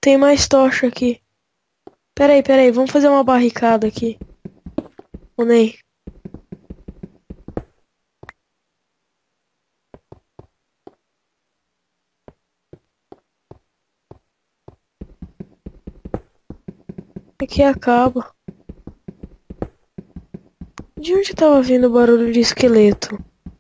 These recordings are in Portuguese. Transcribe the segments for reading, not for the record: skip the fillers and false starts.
tem mais tocha aqui. Peraí, vamos fazer uma barricada aqui. Ô, Ney. Aqui acaba. De onde tava vindo o barulho de esqueleto?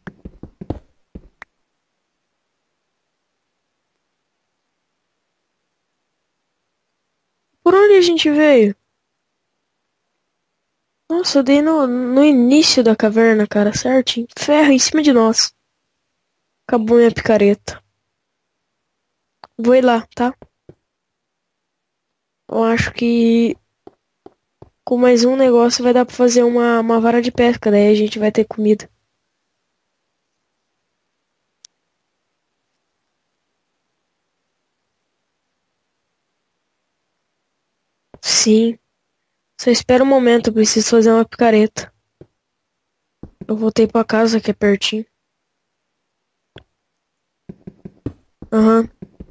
Por onde a gente veio? Nossa, eu dei no início da caverna, cara, certo? Ferro em cima de nós. Acabou minha picareta. Vou ir lá, tá? Eu acho que com mais um negócio vai dar pra fazer uma vara de pesca, daí a gente vai ter comida. Sim, só espera um momento, eu preciso fazer uma picareta. Eu voltei pra casa, que é pertinho. Aham.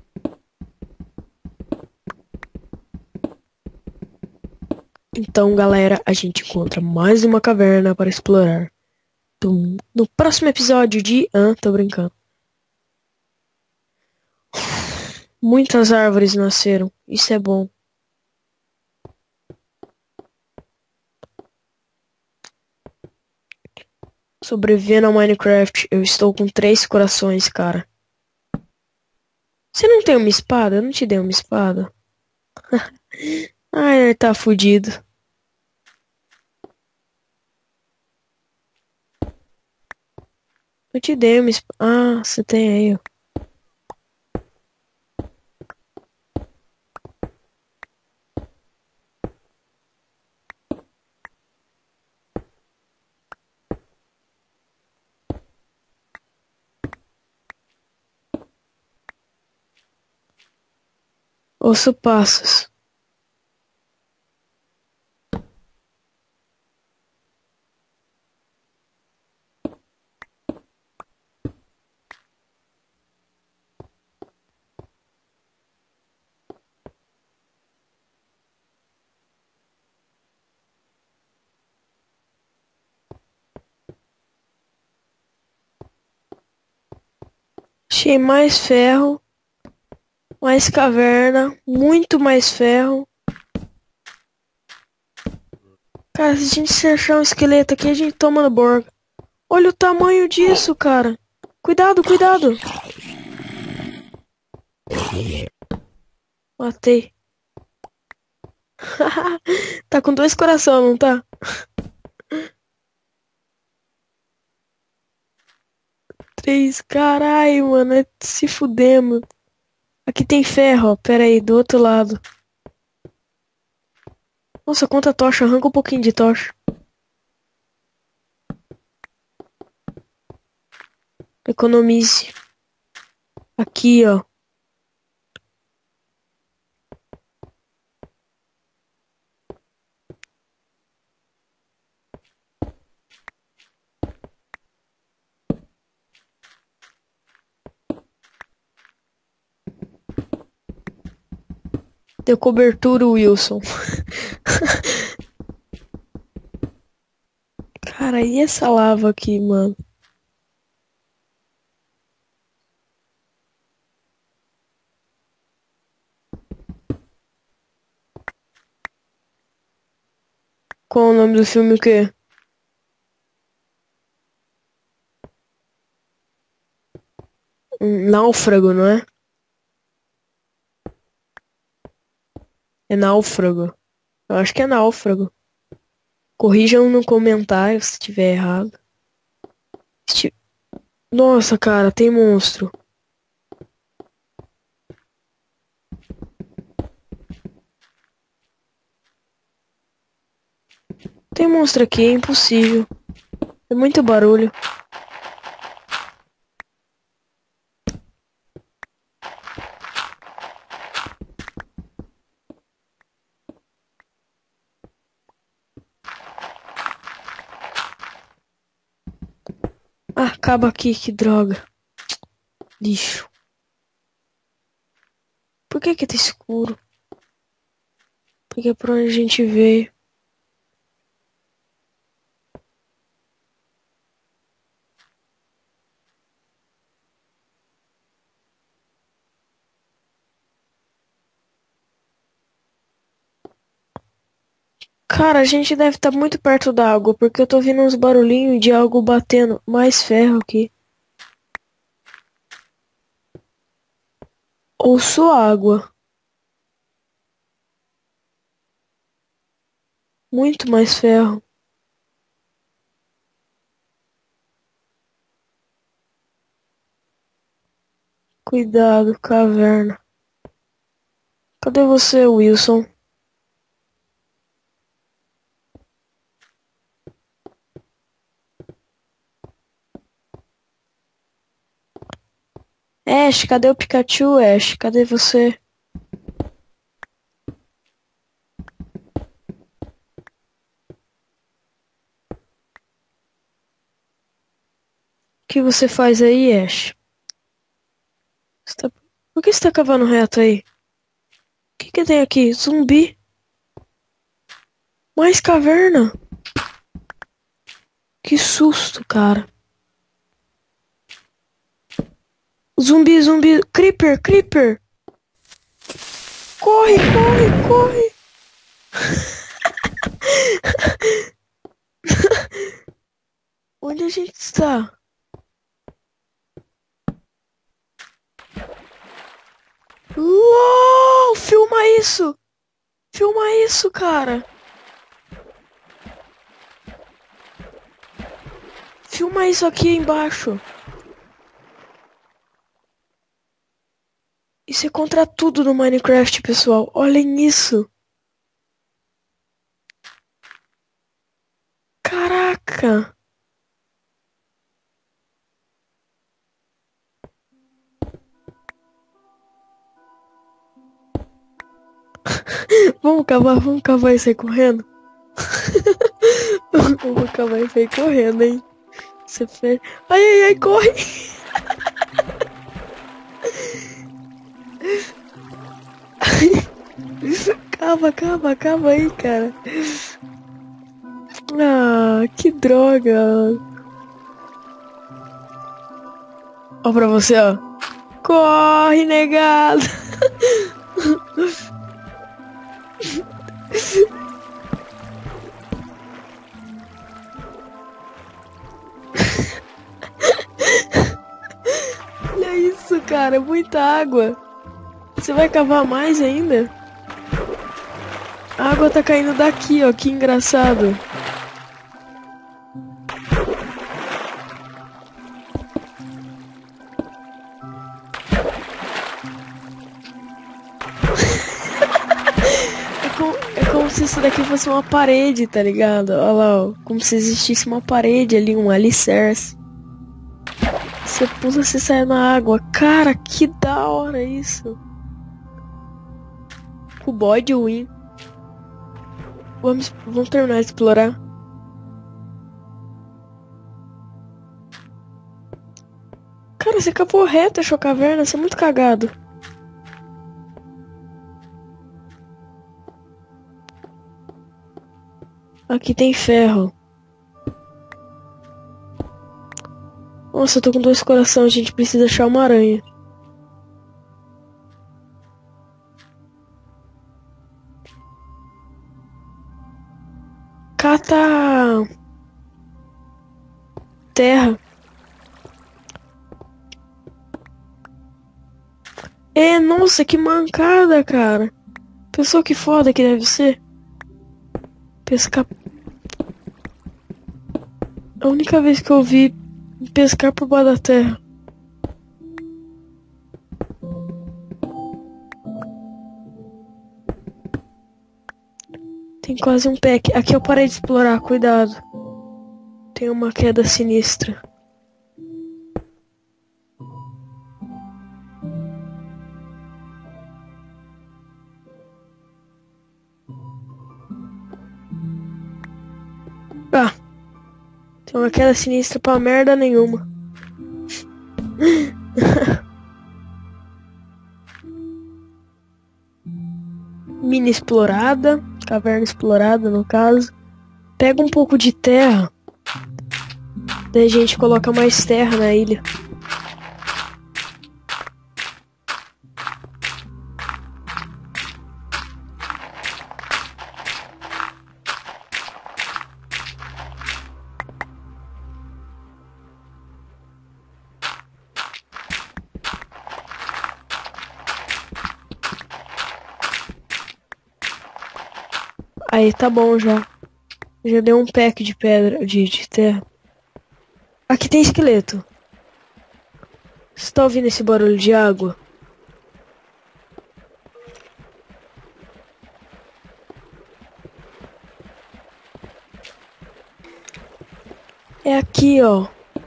Então, galera, a gente encontra mais uma caverna para explorar. No próximo episódio de... tô brincando. Muitas árvores nasceram. Isso é bom. Sobrevivendo ao Minecraft, eu estou com 3 corações, cara. Você não tem uma espada? Eu não te dei uma espada. Ai, ele tá fudido. Eu te dei uma espada. Ah, você tem aí, ó. Ouço passos. Achei mais ferro. Mais caverna. Muito mais ferro. Cara, se a gente achar um esqueleto aqui, a gente toma no borgo. Olha o tamanho disso, cara. Cuidado, cuidado. Matei. Tá com 2 coração, não tá? 3, caralho, mano. Se fudemos. Aqui tem ferro, ó. Pera aí, do outro lado. Nossa, quanta tocha. Arranca um pouquinho de tocha. Economize. Aqui, ó. Deu cobertura, Wilson. Cara, e essa lava aqui, mano? Qual o nome do filme o quê? Náufrago, não é? É náufrago. Eu acho que é náufrago. Corrijam no comentário se tiver errado. Esti- Nossa, cara, tem monstro. Tem monstro aqui, é impossível. É muito barulho. Ah, acaba aqui, que droga. Lixo. Por que que tá escuro? Porque é pra onde a gente veio. Cara, a gente deve estar muito perto da água, porque eu tô ouvindo uns barulhinhos de algo batendo. Mais ferro aqui. Ouço água. Muito mais ferro. Cuidado, caverna. Cadê você, Wilson? Ash, cadê o Pikachu, Ash? Cadê você? O que você faz aí, Ash? Por que você tá cavando reto aí? O que tem aqui? Zumbi? Mais caverna? Que susto, cara. Zumbi, zumbi. Creeper, creeper. Corre, corre, corre. Onde a gente está? Uou! Filma isso! Filma isso, cara! Filma isso aqui embaixo. Isso é contra tudo no Minecraft, pessoal. Olhem isso. Caraca! Vamos cavar e sair correndo? Vamos cavar e sair correndo, hein? Você fez. Ai, ai, ai, corre! Cava aí, cara. Ah, que droga. Ó pra você, ó. Corre, negado. Olha isso, cara. Muita água. Você vai cavar mais ainda? A água tá caindo daqui, ó. Que engraçado. É como se isso daqui fosse uma parede, tá ligado? Olha lá, ó. Como se existisse uma parede ali, um alicerce. Você pula, você sai na água. Cara, que da hora isso. O bode win. Vamos terminar de explorar. Cara, você cavou reto, achou caverna? Você é muito cagado. Aqui tem ferro. Nossa, eu tô com 2 corações. A gente precisa achar uma aranha. Cata terra. É, nossa, que mancada, cara. Pessoa que foda que deve ser. Pescar. A única vez que eu vi pescar por baixo da terra. Tem quase um pé aqui. Aqui eu parei de explorar, cuidado. Tem uma queda sinistra. Ah, tem uma queda sinistra pra merda nenhuma. Mina explorada. caverna explorada, no caso. Pega um pouco de terra. Daí a gente coloca mais terra na ilha. Aí tá bom já. Já deu um pack de pedra, de terra. Aqui tem esqueleto. Você tá ouvindo esse barulho de água? É aqui, ó.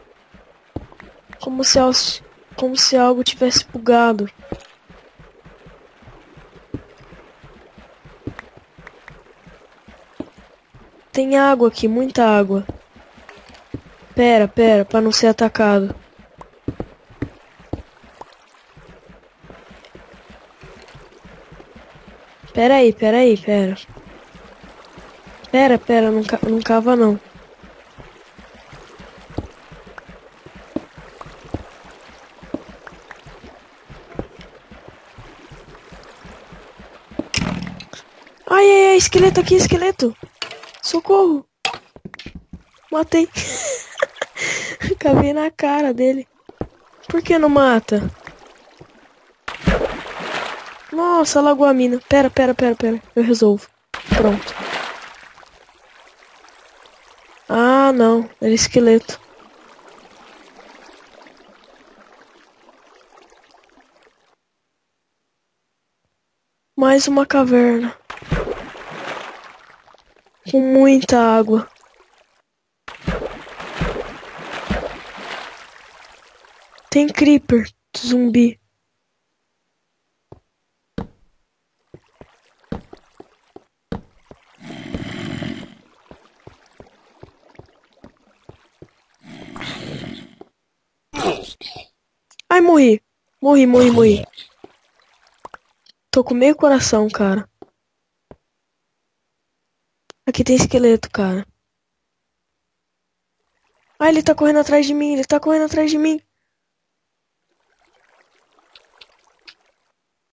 Como se algo tivesse bugado. Tem água aqui, muita água. Pera, pra não ser atacado. Pera aí. Pera, não cava não. Ai, esqueleto aqui, esqueleto. Socorro. Matei. Cavei na cara dele. Por que não mata? Nossa, alagou a mina. Pera. Eu resolvo. Pronto. Ah, não. Era esqueleto. Mais uma caverna. Com muita água. Tem creeper, zumbi. Ai, morri. Morri. Tô com meio coração, cara. Aqui tem esqueleto, cara. Ai, ele tá correndo atrás de mim.